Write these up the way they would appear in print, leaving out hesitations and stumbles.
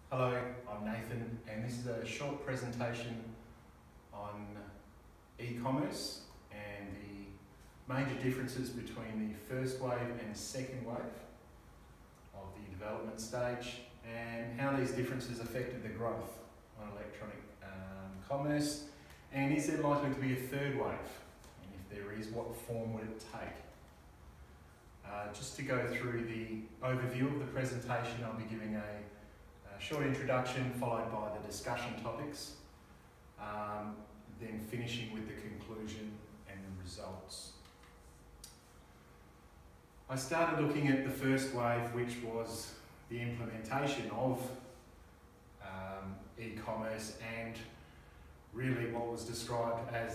Hello, I'm Nathan, and this is a short presentation on e-commerce and the major differences between the first wave and second wave of the development stage, and how these differences affected the growth on electronic commerce, and is there likely to be a third wave, and if there is, what form would it take? Just to go through the overview of the presentation, I'll be giving a short introduction followed by the discussion topics, then finishing with the conclusion and the results. I started looking at the first wave, which was the implementation of e-commerce and really what was described as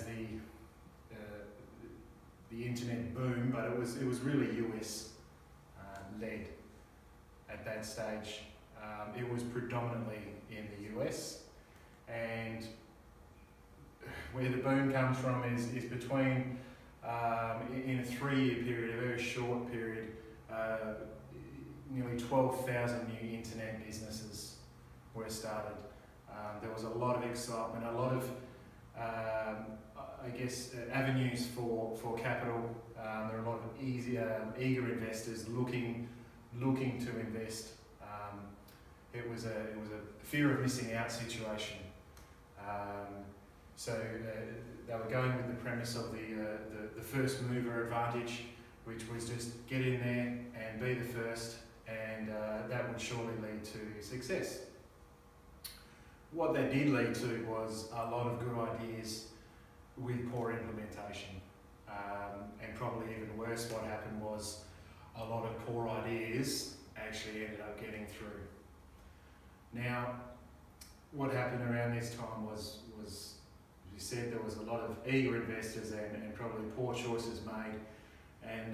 the internet boom, but it was really US led at that stage. It was predominantly in the US, and where the boom comes from is between, in a 3-year period, a very short period, nearly 12,000 new internet businesses were started. There was a lot of excitement, a lot of, avenues for capital. There are a lot of eager investors looking to invest. It was a fear of missing out situation. So they were going with the premise of the first mover advantage, which was just get in there and be the first, and that would surely lead to success. What that did lead to was a lot of good ideas with poor implementation. And probably even worse, what happened was a lot of poor ideas actually ended up getting through. Now, what happened around this time was, as you said, there was a lot of eager investors and probably poor choices made. And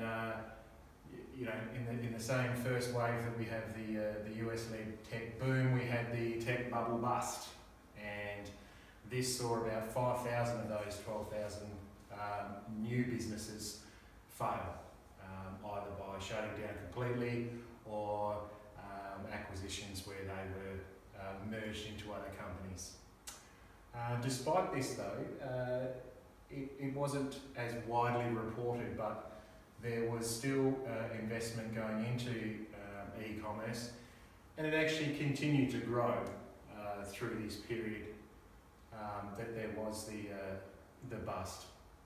in the same first wave that we have the US-led tech boom, we had the tech bubble bust, and this saw about 5,000 of those 12,000 new businesses fail, either by shutting down completely or acquisitions where they were merged into other companies. Despite this though, it wasn't as widely reported, but there was still investment going into e-commerce, and it actually continued to grow through this period that there was the bust.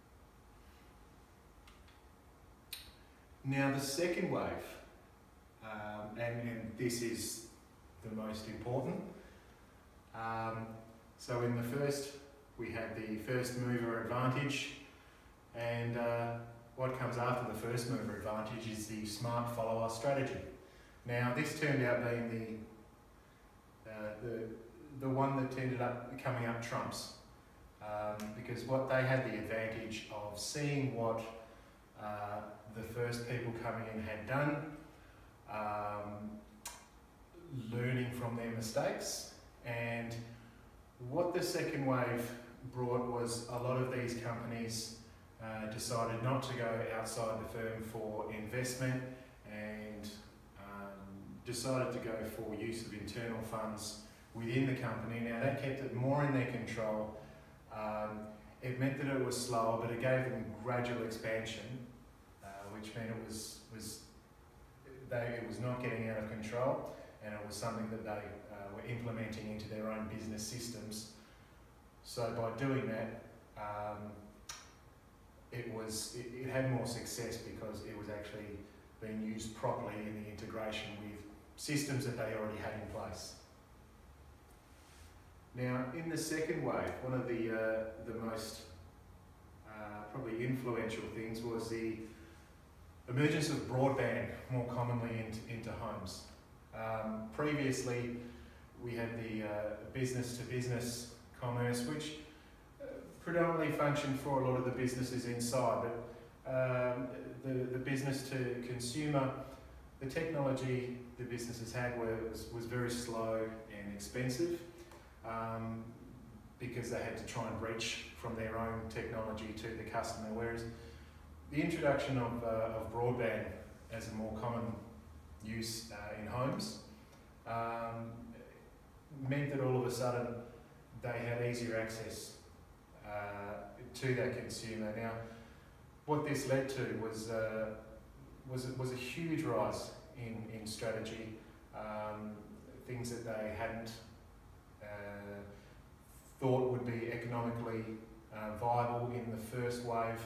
Now the second wave, and this is the most important. So in the first, we had the first mover advantage, and what comes after the first mover advantage is the smart follower strategy. Now this turned out being the one that ended up coming up trumps, because what they had the advantage of seeing what the first people coming in had done, learning from their mistakes, and what the second wave brought was a lot of these companies decided not to go outside the firm for investment and decided to go for use of internal funds within the company. Now that kept it more in their control. It meant that it was slower, but it gave them gradual expansion, which meant it was not getting out of control, and it was something that they were implementing into their own business systems. So by doing that, it had more success because it was actually being used properly in the integration with systems that they already had in place. Now, in the second wave, one of the most probably influential things was the emergence of broadband more commonly into homes. Previously, we had the business-to-business commerce, which predominantly functioned for a lot of the businesses inside, but the business-to-consumer, the technology the businesses had was very slow and expensive, because they had to try and reach from their own technology to the customer, whereas the introduction of broadband as a more common use in homes meant that all of a sudden they had easier access to that consumer. Now, what this led to was a huge rise in strategy, things that they hadn't thought would be economically viable in the first wave,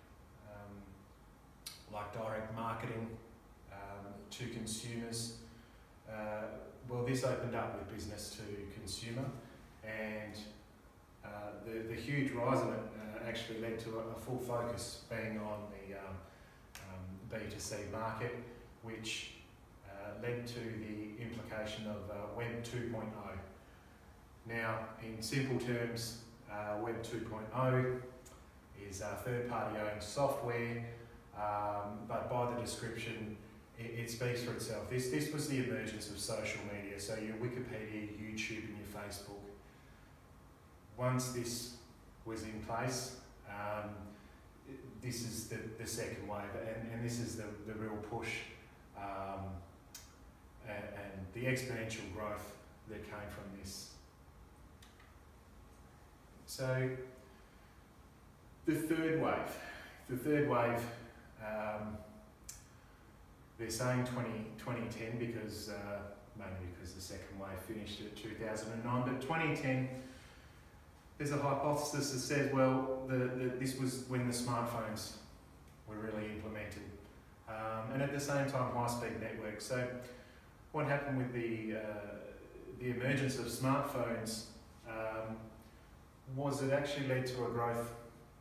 like direct marketing to consumers. Well, this opened up with business to consumer, and the huge rise of it actually led to a full focus being on the B2C market, which led to the implication of Web 2.0. Now, in simple terms, Web 2.0 is third-party owned software, but by the description, it speaks for itself. This was the emergence of social media, so your Wikipedia, YouTube and your Facebook. Once this was in place, this is the second wave, and this is the real push and the exponential growth that came from this. So the third wave, they're saying 2010 because mainly because the second wave finished at 2009, but 2010, there's a hypothesis that says, well, this was when the smartphones were really implemented, and at the same time high-speed networks. So what happened with the emergence of smartphones was it actually led to a growth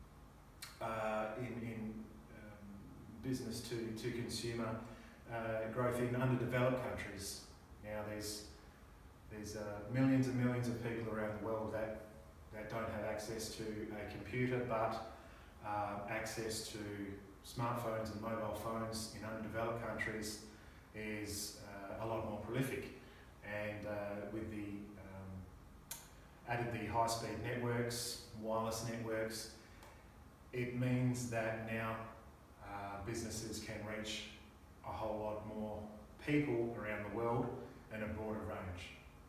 in business to consumer, growth in underdeveloped countries. Now there's millions and millions of people around the world that don't have access to a computer, but access to smartphones and mobile phones in underdeveloped countries is a lot more prolific. And with the added the high-speed networks, wireless networks, it means that now businesses can reach a whole lot more people around the world and a broader range.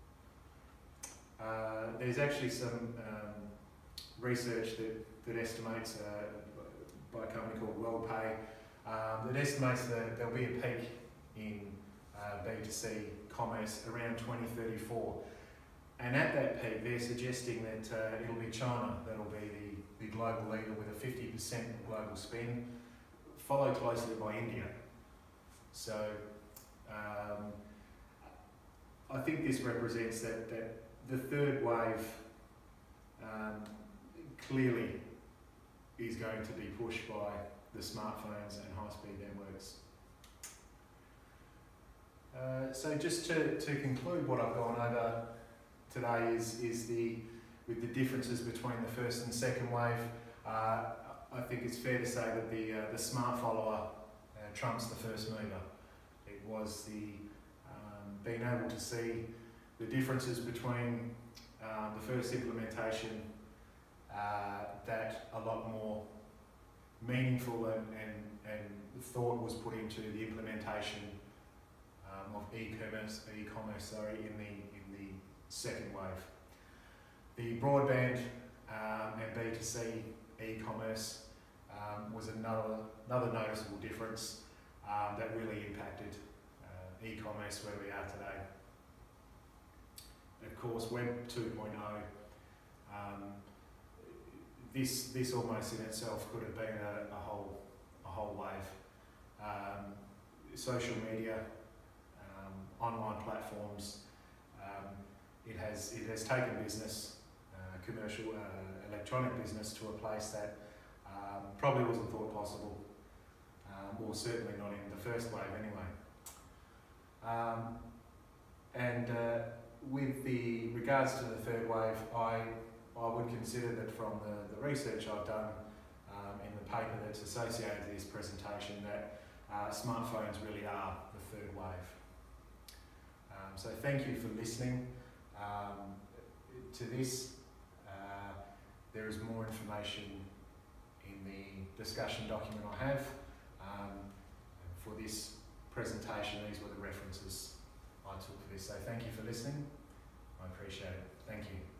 There's actually some research that estimates, by a company called WorldPay, that estimates that there'll be a peak in B2C commerce around 2034. And at that peak, they're suggesting that it'll be China that'll be the global leader with a 50% global spend, followed closely by India. So I think this represents that the third wave clearly is going to be pushed by the smartphones and high-speed networks. So just to conclude what I've gone over today is with the differences between the first and second wave. I think it's fair to say that the smart follower trumps the first mover. It was the being able to see the differences between the first implementation, that a lot more meaningful and thought was put into the implementation of e-commerce in the second wave. The broadband and B2C e-commerce was another noticeable difference that really impacted e-commerce where we are today. Of course, Web 2.0, this almost in itself could have been a whole wave. Social media, online platforms, it has taken business, commercial electronic business, to a place that probably wasn't thought possible, or certainly not in the first wave anyway. With the regards to the third wave, I would consider that from the research I've done in the paper that's associated with this presentation, that smartphones really are the third wave. So thank you for listening to this. There is more information in the discussion document I have. For this presentation, these were the references I took for this. So thank you for listening. I appreciate it. Thank you.